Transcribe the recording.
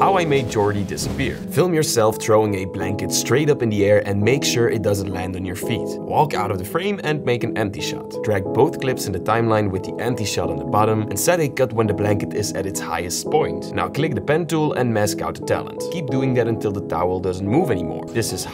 How I made Jordy disappear. Film yourself throwing a blanket straight up in the air and make sure it doesn't land on your feet. Walk out of the frame and make an empty shot. Drag both clips in the timeline with the empty shot on the bottom and set a cut when the blanket is at its highest point. Now click the pen tool and mask out the talent. Keep doing that until the towel doesn't move anymore. This is